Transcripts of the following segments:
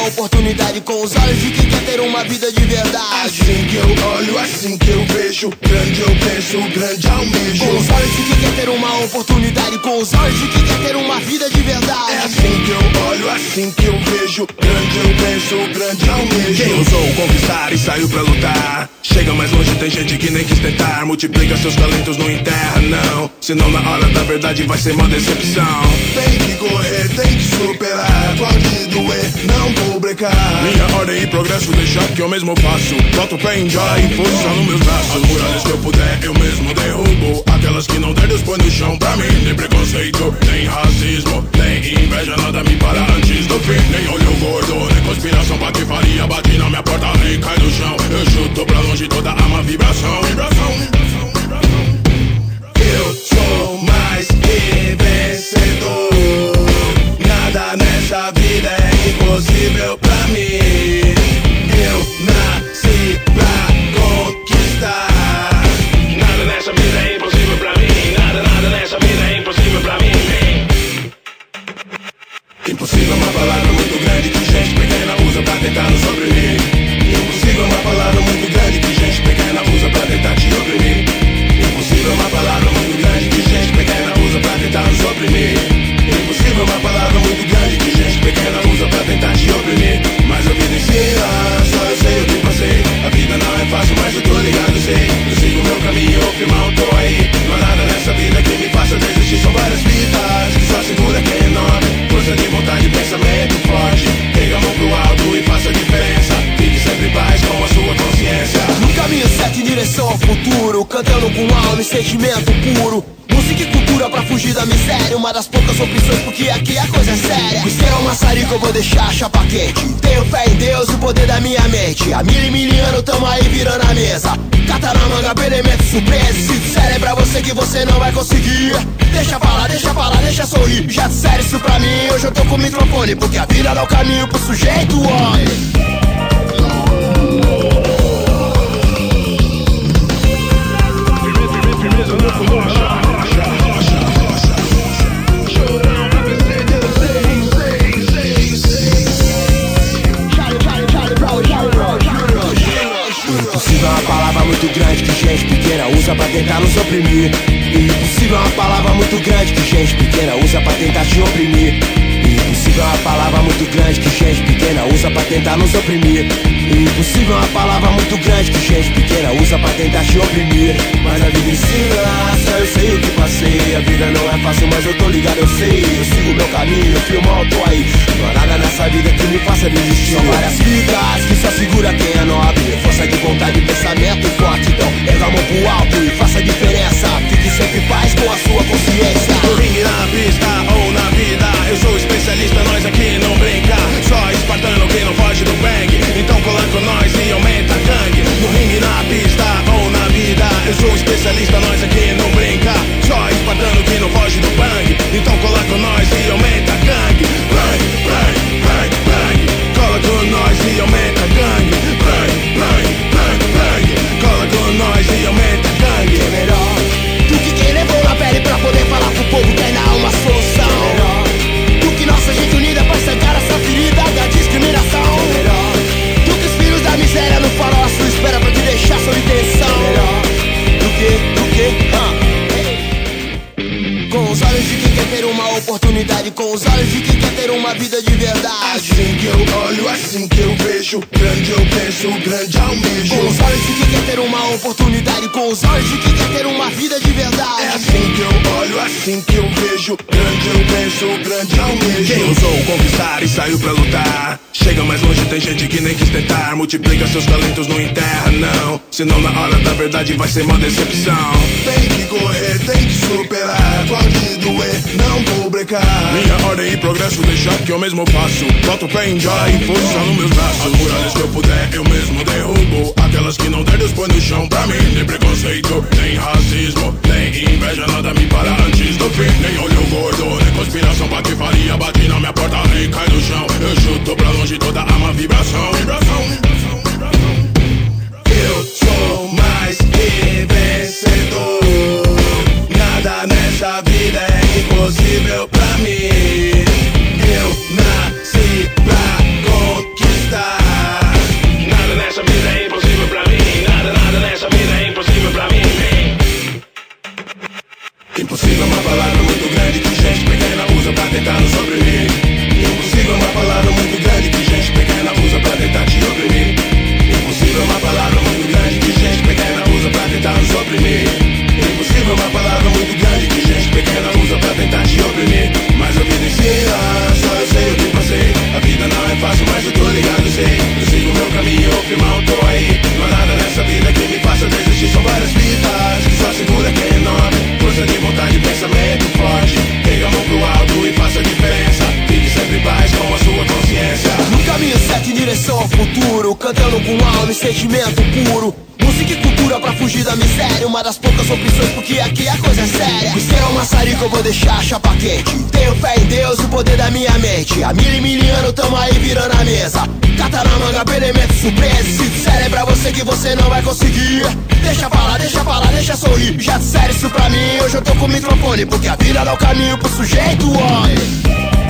oportunidade com os olhos de quem quer ter uma vida de verdade. Assim que eu olho, assim que eu vejo, grande eu penso, grande almejo. Com os olhos de quem quer ter uma oportunidade, com os olhos de quem quer ter uma vida de verdade. É assim que eu olho, assim que eu vejo, grande eu penso, grande almejo. Quem ousou conquistar e saiu pra lutar, chega mais longe, tem gente que nem quis tentar. Multiplica seus talentos, não enterra, não, senão na hora da verdade vai ser uma decepção. Tem que correr, tem que superar, pode doer, não vou brecar. Minha ordem e progresso deixa que eu mesmo faço. Boto pé em já e força nos meus braços. As muralhas que eu puder, eu mesmo derrubo. Aquelas que não der, Deus põe no chão pra mim. Nem preconceito, nem racismo, nem inveja, nada me para antes do fim. Nem olho gordo, nem conspiração, patifaria, bate na minha porta, nem cai no chão. Eu chuto pra longe toda a má vibração. Eu sou mais que vencedor. Nada nessa vida é impossível pra mim. Eu nasci pra conquistar. Nada nessa vida é impossível pra mim. Nada nessa vida é impossível pra mim. Impossível é uma palavra muito grande que gente pequena usa pra tentar nos oprimir. Impossível é uma palavra muito grande que gente pequena usa pra tentar te oprimir. Impossível é uma palavra muito grande que gente pequena usa pra tentar nos oprimir. Impossível é uma palavra muito grande que gente pequena usa pra tentar te oprimir. Mas a vida ensina, só eu sei o que passei. A vida não é fácil, mas eu tô ligado, sei. Eu sigo o meu caminho, firmão, tô aí. Não há nada nessa vida que me faça desistir. São várias vidas que só segura quem é enorme. Força de vontade, pensamento forte. Pega a mão pro alto e faça a diferença. Fique sempre em paz com a sua consciência. No caminho certo em direção ao futuro, cantando com alma e sentimento puro. Música e cultura pra fugir da miséria, uma das poucas opções porque aqui a coisa é séria. Se é um maçarico eu vou deixar a chapa quente. Tenho fé em Deus e o poder da minha mente. Há mil e mil anos tamo aí virando a mesa. Cata na manga, elemento surpresa. Se disserem pra você que você não vai conseguir, deixa falar, deixa sorrir. Já disseram isso pra mim, hoje eu tô com o microfone, porque a vida dá o caminho pro sujeito, homem. Impossível é uma palavra muito grande que gente pequena usa pra tentar nos oprimir. Impossível é uma palavra muito grande que gente pequena usa pra tentar te oprimir. Impossível é uma palavra muito grande que gente pequena usa pra tentar nos oprimir. Impossível é uma palavra muito grande que gente pequena usa pra tentar te oprimir. Mas a vida ensina, só eu sei o que passei. A vida não é fácil, mas eu tô ligado, eu sei. Eu sigo meu caminho, firmão, tô aí. Não há nada nessa vida que me faça desistir. São várias vidas que só segura quem é nobre. Força de vontade, pensamento forte. Então erga a mão pro alto e faça a diferença. Fique sempre em paz com a sua consciência. No ringue, na pista ou na vida, eu sou especialista, nós aqui não brinca. Só espartano que não foge do bang. Então cola com nós e aumenta a gangue. No ringue, na pista ou na vida, eu sou especialista, nós aqui não brinca. Só espartano que não foge do bang. Então cola com nós e aumenta a gangue. Bang, bang, bang, bang. Cola com nós e aumenta a gangue. Bang, bang, bang, bang. Cola com nós e aumenta a gangue. É melhor do que quem levou na pele pra poder falar pro povo que ainda há uma solução. É melhor do que nossa gente unida pra estancar essa ferida da discriminação. É melhor do que os filhos da miséria no farol à sua espera pra te deixar sob tensão. É melhor do que com os olhos de quem quer ter uma oportunidade, com os olhos de quem quer ter uma vida de verdade. Assim que eu olho, assim que eu vejo, grande eu penso, grande almejo. Com os olhos de quem quer ter uma oportunidade, com os olhos de quem quer ter uma vida de verdade. É assim que eu olho, assim que eu vejo, grande eu penso, grande almejo. Quem ousou conquistar e saiu pra lutar, chega mais longe, tem gente que nem quis tentar. Multiplica seus talentos, não enterra, não, senão na hora da verdade vai ser uma decepção. Tem que correr, tem que superar, pode doer, não vou brecar. Minha ordem e progresso deixa que eu mesmo faço. Boto pé em já e força nos meus braços. As muralhas que eu puder, eu mesmo derrubo. Aquelas que não der, Deus põe no chão pra mim. Nem preconceito, nem racismo, nem inveja, nada me para antes do fim. Nem olho gordo, nem conspiração, patifaria, bate na minha porta, nem cai no chão. Eu chuto pra longe toda a má vibração. Eu sou mais que vencedor. Nada nessa vida é impossível pra mim. Eu nasci pra conquistar. puro. Música e cultura pra fugir da miséria, uma das poucas opções porque aqui a coisa é séria. Se é um maçarico eu vou deixar a chapa quente. Tenho fé em Deus e o poder da minha mente. Há mil anos tamo aí virando a mesa. Cata na manga, elemento surpresa. Se disserem pra você que você não vai conseguir, deixa falar, deixa sorrir. Já disseram isso pra mim, hoje eu tô com o microfone, porque a vida dá o caminho pro sujeito, homem.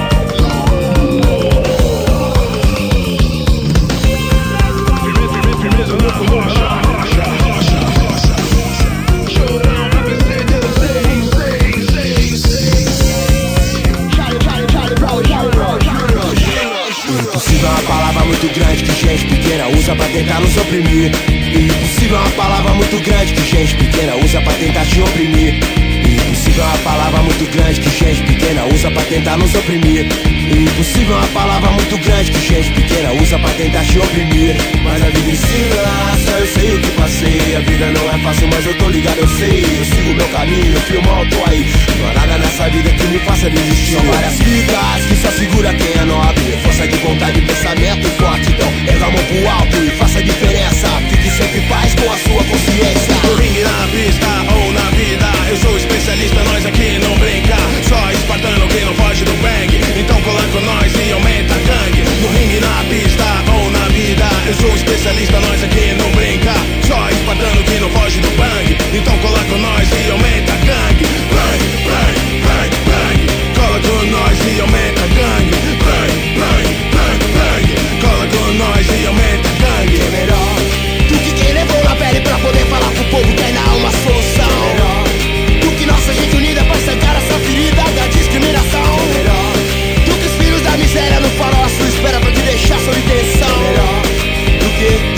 Impossível é uma palavra muito grande que gente pequena usa pra tentar nos oprimir. Impossível é uma palavra muito grande que gente pequena usa pra tentar te oprimir. Impossível é uma palavra muito grande que gente pequena usa pra tentar nos oprimir. Impossível é uma palavra muito grande que gente pequena usa pra tentar te oprimir. Mas a vida ensina, eu sei o que passei. A vida não é fácil, mas eu tô ligado, eu sei. Eu sigo meu caminho, firmão, tô aí. Não há nada nessa vida que me faça desistir. São várias vidas que só segura quem é nobre. Força de vontade, pensamento forte. Então erga a mão pro alto e faça a diferença. Fique sempre em paz com a sua consciência. No ringue, na pista ou na vida, eu sou especialista, nós aqui não brinca. Só espartano quem não foge do bang. Então cola com nós e aumenta a gangue. No ringue, na pista ou na vida, eu sou especialista, nós aqui não brinca. Só espartano quem não foge do bang. Então cola com nós e aumenta a gangue. Bang, bang, bang, bang. Cola com nós e aumenta a gangue. Bang, bang, bang, bang. Cola com nós e aumenta a gangue. É melhor do que quem levou na pele pra poder falar pro povo que ainda há uma solução. É melhor do que nossa gente unida pra estancar essa ferida da discriminação. É melhor do que os filhos da miséria no farol à sua espera pra te deixar sob tensão. É melhor do que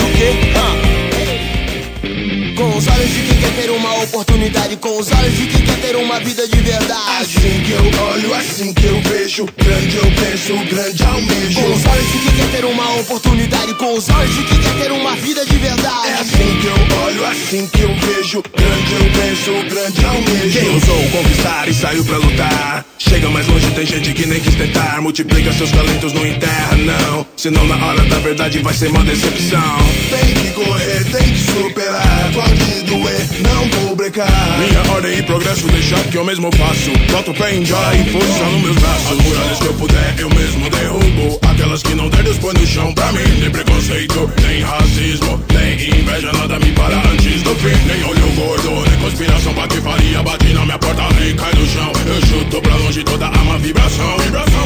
com os olhos de quem quer ter uma oportunidade, com os olhos de quem quer ter uma vida de verdade. Assim que eu olho, assim que eu vejo, grande eu penso, grande almejo. Com os olhos de quem quer ter uma oportunidade, com os olhos de quem quer ter uma vida de verdade. É assim que eu olho, assim que eu vejo, grande eu penso, grande almejo. Quem ousou conquistar e saiu pra lutar, chega mais longe, tem gente que nem quis tentar. Multiplica seus talentos, não enterra não, senão na hora da verdade vai ser uma decepção. Tem que correr, tem que superar, pode doer, não vou brecar. Minha ordem e progresso, deixa que eu mesmo faço. Boto o pé em já e força nos meus braços. As muralhas que eu puder, eu mesmo derrubo. Aquelas que não der, Deus põe no chão pra mim. Nem preconceito, nem racismo, nem inveja, nada me para antes do fim. Nem olho gordo, nem conspiração, patifaria, bate na minha porta, nem cai no chão. Eu chuto pra longe toda a má vibração.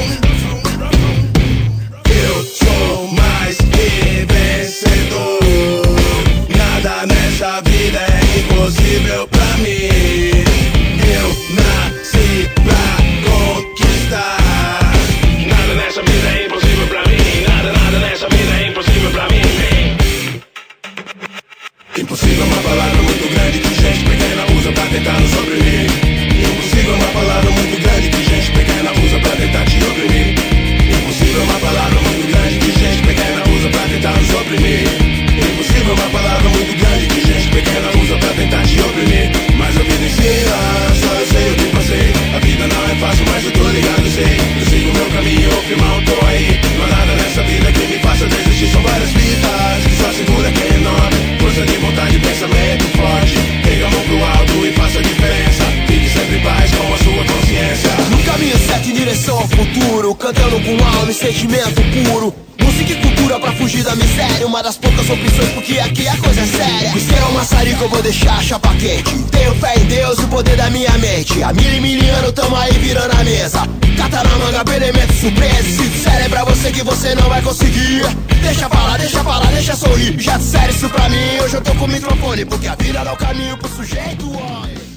Eu sou mais que vencedor. Nada nessa vida é impossível pra mim. Eu nasci pra conquistar. Nada nessa vida é impossível pra mim. Nada nessa vida é impossível pra mim. Impossível é uma palavra muito grande que gente pequena usa pra tentar nos oprimir. Impossível é uma palavra muito grande que gente pequena usa pra tentar te oprimir. Impossível é uma palavra muito grande que gente pequena usa pra tentar nos oprimir. Impossível é uma palavra muito grande que gente pequena usa pra tentar te oprimir. Mas a vida ensina, só eu sei o que passei. A vida não é fácil, mas eu tô ligado, eu sei. Eu sigo meu caminho, firmão, tô aí. Não há nada nessa vida que me faça desistir. São várias vidas que só segura quem é nobre. Força de vontade, pensamento forte. Pega a mão pro alto e faça a diferença. Fique sempre em paz com a sua consciência. No caminho certo em direção ao futuro, cantando com alma e sentimento puro. Música e cultura pra fugir da miséria, uma das poucas opções porque aqui a coisa é séria. Se é um maçarico eu vou deixar a chapa quente. Tenho fé em Deus e o poder da minha mente. Há mil anos tamo aí virando a mesa. Cata na manga, elemento surpresa. Se disserem pra você que você não vai conseguir, deixa falar, deixa sorrir. Já disseram isso pra mim, hoje eu tô com o microfone, porque a vida dá o caminho pro sujeito, homem.